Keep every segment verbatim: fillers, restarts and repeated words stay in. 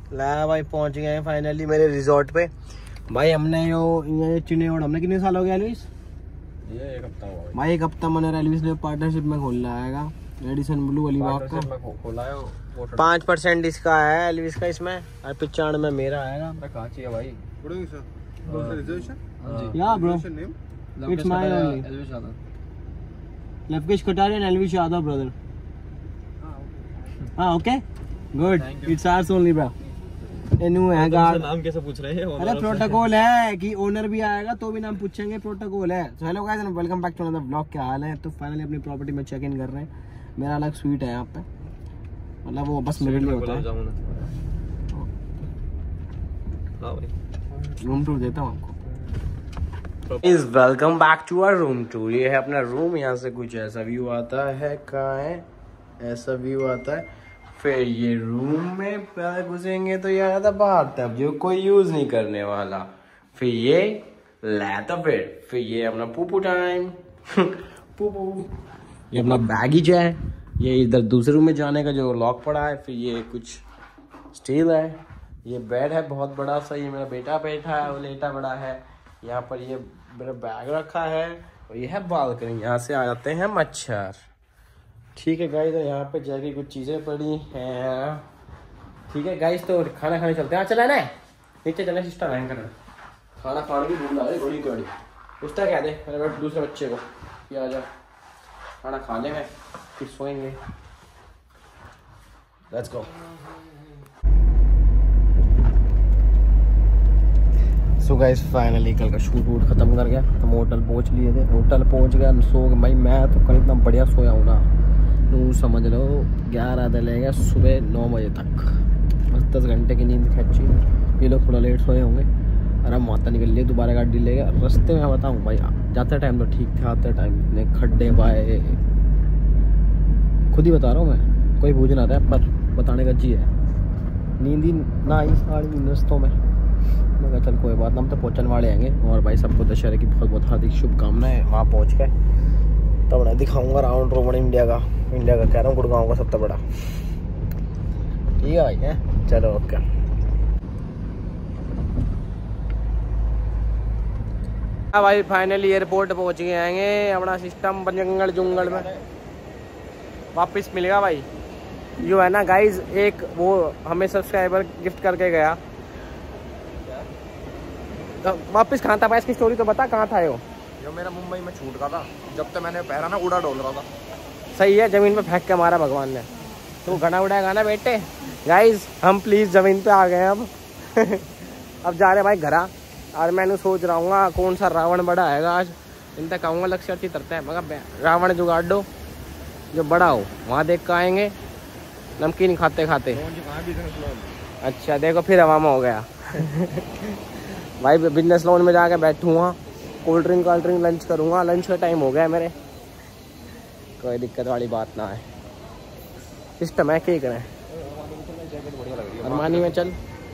ला भाई पहुंच गए हैं फाइनली मेरे रिजॉर्ट पे। भाई हमने यो ये चिनेवड़ हमने कितने साल हो गया एलविस? ये एक हफ्ता हुआ भाई। एक हफ्ता मैंने एलविस ने पार्टनरशिप में खोलना आएगा एडिसन ब्लू अलीबाग का। खोला है पाँच परसेंट इसका है एलविस का इसमें और पचानवे मेरा आएगा। कहाँ चाहिए भाई? या bro it's my only Lovekesh Kataria and Elvish Yadav brother. हाँ okay good it's ours only bro. एनु है गार्ड नाम कैसे पूछ रहे हैं? अरे प्रोटोकॉल है कि ओनर भी आएगा तो भी नाम पूछेंगे, प्रोटोकॉल है। So hello guys and welcome back to another vlog. क्या हाल है? तो फाइनली अपनी प्रॉपर्टी में चेक इन कर रहे हैं। मेरा अलग स्वीट है यहाँ पे, मतलब वो बस मेरे लिए होता है। रूम टूर देता हूँ आपको। Is welcome back to our room tour. ये है अपना रूम। यहाँ से कुछ ऐसा व्यू आता है। कहाँ है? ऐसा व्यू आता है। फिर ये रूम में पहले घुसेंगे तो ये आता बाहर तब जो कोई यूज नहीं करने वाला। फिर ये लाता फिर फिर ये अपना पूपू टाइम पूपू। ये अपना बैगेज है। ये इधर दूसरे रूम में जाने का जो लॉक पड़ा है। फिर ये कुछ स्टील है। ये बेड है बहुत बड़ा सा। ये मेरा बेटा बैठा है, वो लेटा बड़ा है। यहाँ पर ये मेरा बैग रखा है और ये है बालकनी। यहाँ से आ जाते हैं मच्छर। ठीक है गाइस, तो यहाँ पे जाके कुछ चीज़ें पड़ी हैं। ठीक है गाइस, तो खाना खाने चलते हैं। हाँ चला ना नीचे चलना सिस्टम है करना। खाना खाने की भूख लगा रही घोड़ी घोड़ी उसका क्या दे मेरे दूसरे बच्चे को कि आ जा खाना खा लेंगे फिर सोएंगे। Let's go. So guys finally कल का शूट वूट खत्म कर गया। हम होटल पहुंच लिए थे। होटल पहुंच गया सो भाई मैं तो कल इतना बढ़िया सोया हूँ ना, तो समझ लो ग्यारह से लेगा सुबह नौ बजे तक बस दस घंटे की नींद खींची। ये लोग थोड़ा लेट सोए होंगे और हम माता निकल लिए दोबारा गाड़ी ले गया। रास्ते में बताऊँ भाई जाते टाइम तो ठीक थे, आते टाइम इतने खड्डे पाए। खुद ही बता रहा हूँ मैं, कोई पूछ ना था पर बताने का जी है। नींद ही ना आई सारी रस्तों में। मैं कहा चल कोई बात ना, हम तो पहुँचने वाले आएंगे। और भाई सबको दशहरे की बहुत बहुत हार्दिक शुभकामनाएं। वहाँ पहुँच के तब मैं दिखाऊंगा राउंड रोड इंडिया का। इंडिया का कह रहा हूँ, गुड़गांव का सबसे बड़ा। ठीक है भाई है, चलो ओके। हाँ भाई फाइनली एयरपोर्ट पहुँच गए आएंगे। अपना सिस्टम जंगल जुंगल में वापस मिलेगा भाई। जो है ना गाइज, एक वो हमें सब्सक्राइबर गिफ्ट करके गया तो वापस कहाँ था भाई? इसकी स्टोरी तो बता, कहाँ था यो? जो मेरा मुंबई में छूट का था, जब तक मैंने पैरा ना उड़ा डोल रहा था। सही है, जमीन पे फेंक के मारा भगवान ने। तो घना उड़ाएगा ना बेटे। गाइज हम प्लीज जमीन पे आ गए अब अब जा रहे भाई घरा। और मैंने सोच रहा हूँ कौन सा रावण बड़ा आएगा आज। इन तक आऊँगा लक्ष्य अच्छी तरते हैं मगर रावण जुगाड़ दो जो बड़ा हो, वहाँ देख कर आएंगे नमकीन खाते खाते। अच्छा देखो फिर हवा में हो गया भाई बिजनेस लोन में जाके बैठूँगा, cold drink cold drink lunch करूँगा। लंच का टाइम हो गया मेरे, कोई दिक्कत वाली बात ना है। सिस्टम है क्या करें। अरमानी में चल।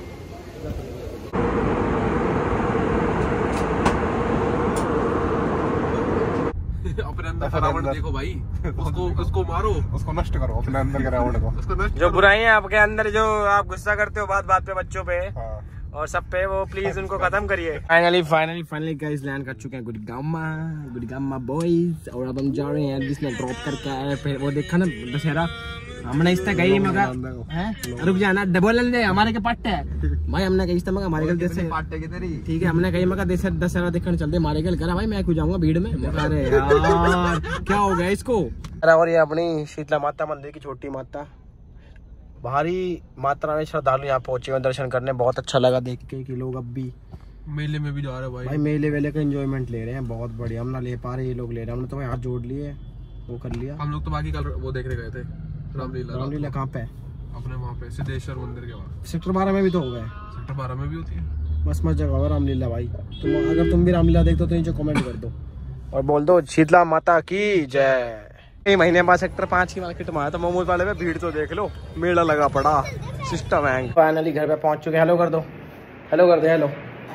अपने अंदर का रावण देखो भाई, उसको उसको मारो, उसको नष्ट करो अपने अंदर के रावण को। उसको नष्ट जो बुराइयां आपके अंदर, जो आप गुस्सा करते हो बात बात पे बच्चों पे हाँ। और सब पे, वो प्लीज उनको खत्म करिए। Finally finally finally guys land कर चुके हैं गुड़गांव गुड़गांव बॉयज। और अब हम जा रहे हैं, जिसने ड्रॉप करके आया। फिर वो देखा ना दशहरा, हमने इस तक गई मगर हैं रुक जाना डबल ले हमारे के पाटे है भाई। हमने कही मगर हमारे घर जैसे पाटे की तेरी ठीक है। हमने कही मगर देश दशहरा देखने चलते हमारे घर करा भाई। मैं क्यों जाऊंगा भीड़ में। अरे यार क्या हो गया इसको। और ये अपनी शीतला माता मंदिर की छोटी माता, भारी मात्रा में श्रद्धालु यहाँ पहुंचे हुए दर्शन करने। बहुत अच्छा लगा देख के कि लोग अब भी मेले में भी जा रहे हैं भाई। भाई मेले वेले का एंजॉयमेंट ले रहे हैं, बहुत बढ़िया। हम ना ले पा रहे, ये लोग ले रहे हैं। हमने तो भाई हाथ जोड़ लिए, वो कर लिया। हम लोग तो बाकी कल वो देखने गए थे रामलीला। रामलीला कहाँ पे? अपने वहाँ पे सिद्धेश्वर मंदिर के वहाँ। सेक्टर बारह में भी तो हो गए। सेक्टर बारह में भी होती है। बस मस्त जगह है रामलीला भाई। तुम अगर तुम भी रामलीला देखते हो तो नीचे कमेंट कर दो और बोल दो शीतला माता की जय। एक महीने बाद सेक्टर पाँच की मार्केट में आया था मोमोज वाले में। भीड़ तो देख लो, मेला लगा पड़ा। सिस्टम है। फाइनली घर पे पहुंच चुके। हेलो कर दो, हेलो कर दो, हेलो।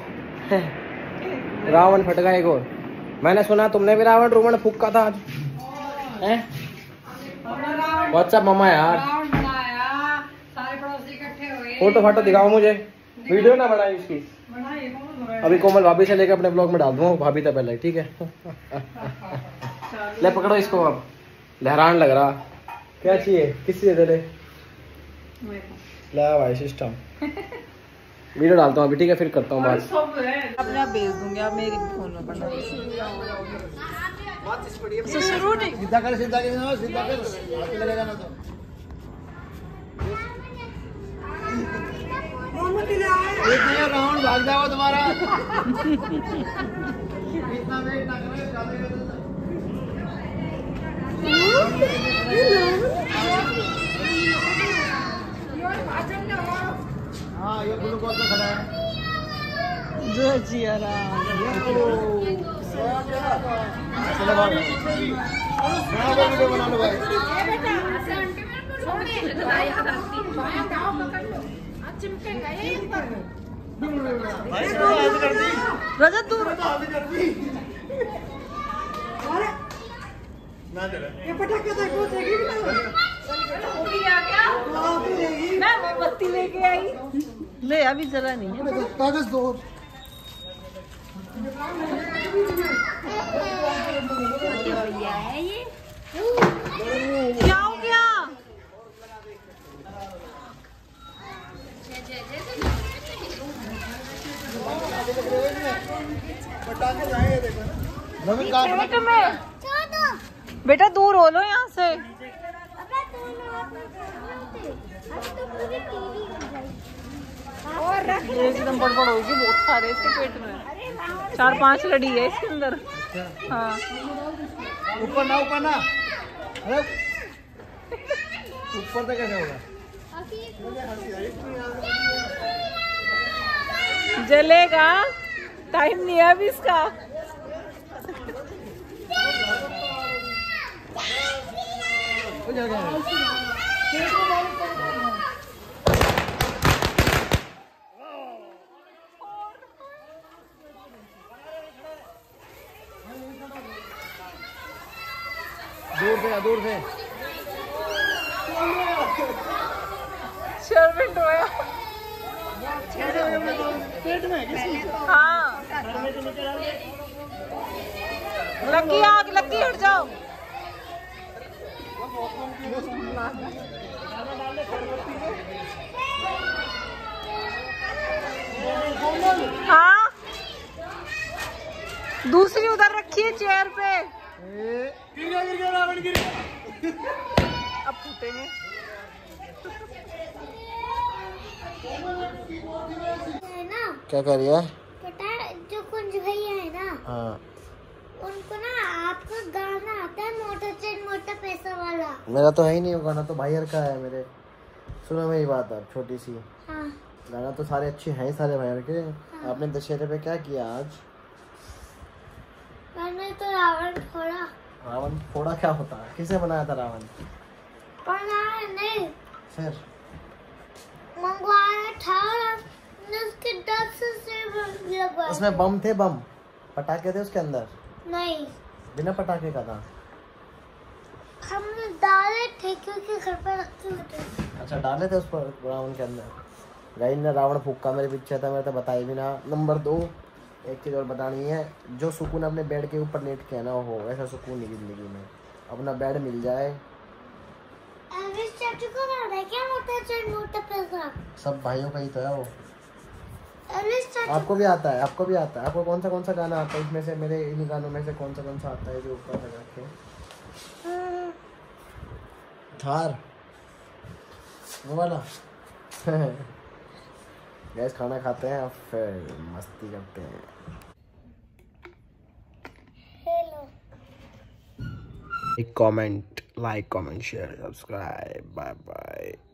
रावण फट गया एक और। मैंने सुना तुमने भी रावण रोवण फूका था आज हैं? व्हाट्सएप मम्मा यार, सारे पड़ोसी इकट्ठे हुए फोटो फाटो दिखाओ मुझे, वीडियो ना बनाई इसकी। अभी कोमल भाभी से लेकर अपने ब्लॉग में डाल दूंगा, भाभी तो पहले, ठीक है। ले पकड़ो इसको, अब लहरान लग रहा। क्या चाहिए, किस चीज दे ले भाई सिस्टम। वीडियो डालता हूँ अभी, ठीक है, फिर करता हूँ बात। अपने आप भेज दूंगी, आप मेरे फोन में पढ़ना। शुरू नहीं सीधा कर, सीधा कर, सीधा कर, हाथ लगेगा ना तो। एक राउंड भाग जाओ तुम्हारा। इतना वेट ना करो। हाँ ये ग्लूकोज में खड़ा है जो जिया रहा। बना लो भाई। रजत दूर ये पटाखे देखो, मैं मोमबत्ती लेके आई। ले अभी जरा नहीं है, कागज दो। क्या हो गया? पटाखे जाएंगे देखो ना। बेटा दूर हो लो यहाँ से। एकदम बड़बड़ होगी, बहुत सारे इसके पेट में, चार पांच लड़ी है इसके अंदर। हाँ ऊपर ना, ऊपर ना, ऊपर तो कैसे होगा? जलेगा, टाइम नहीं है अभी इसका। दूर से, दूर से शर्मिंद होया। पेट में? हाँ लकी आग लकी, हट जाओ। हाँ दूसरी उधर रखी है चेयर पे। गिर गया, गिर गया, रावण गिर गया। अब फूटेंगे। क्या कर रही है? पता जो कुंज भैया है ना, हाँ उनको ना आपका गाना आता है, मोटा चेन मोटा पैसा वाला। मेरा तो है ही नहीं वो गाना, तो भाईर का है मेरे। सुनो मेरी बात अब छोटी सी। हाँ। गाना तो सारे अच्छे हैं सारे भाईर के। हाँ। आपने दशहरे पे क्या किया आज? मैंने तो रावण फोड़ा। रावण फोड़ा क्या होता है? किसे बनाया था रावण? बनाया नहीं, फिर मंगवाया था, उसके दस से लगवाया। उसमें बम थे, बम पटाखे थे उसके अंदर? नहीं, बिना पटाखे का था। हमने डाले थे क्योंकि घर पे रखे थे। अच्छा डाले थे उस पर रावण के अंदर। गाइस ने रावण फूका मेरे पीछे था, मेरे तो बताई भी ना। नंबर दो, एक चीज़ और बतानी है, जो सुकून अपने बेड के ऊपर लेट के ना हो, ऐसा सुकून नहीं जिंदगी में। अपना बेड मिल जाए। को क्या मोटा चेन मोटा पैसा? सब भाइयों का ही तो है वो। आपको भी आता है? आपको भी आता है? आपको कौन सा कौन सा गाना आता है इसमें से? मेरे इन गानों में से कौन सा कौन सा आता है जो ऊपर लगा के? थार वो वाला। गैस खाना खाते हैं फिर मस्ती करते हैं। हेलो। एक comment, like, comment, share, subscribe, bye bye.